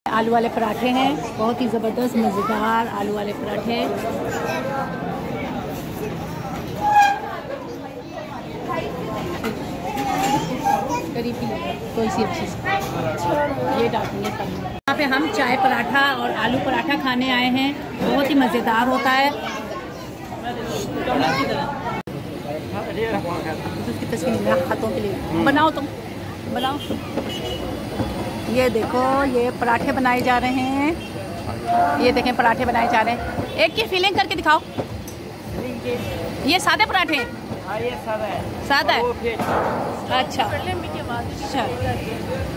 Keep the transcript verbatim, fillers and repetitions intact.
आलू वाले पराठे हैं, बहुत ही ज़बरदस्त मज़ेदार आलू वाले पराठे। कोई सी अच्छी ये डालेंगे। यहाँ पे हम चाय पराठा और आलू पराठा खाने आए हैं, बहुत ही मज़ेदार होता है। उसकी तस्वीर हाथों के लिए बनाओ, तुम बनाओ। ये देखो, ये पराठे बनाए जा रहे हैं। ये देखें, पराठे बनाए जा रहे हैं। एक की फीलिंग करके दिखाओ। ये सादे पराठे हैं? हाँ, ये सादा है। सादा है, अच्छा अच्छा।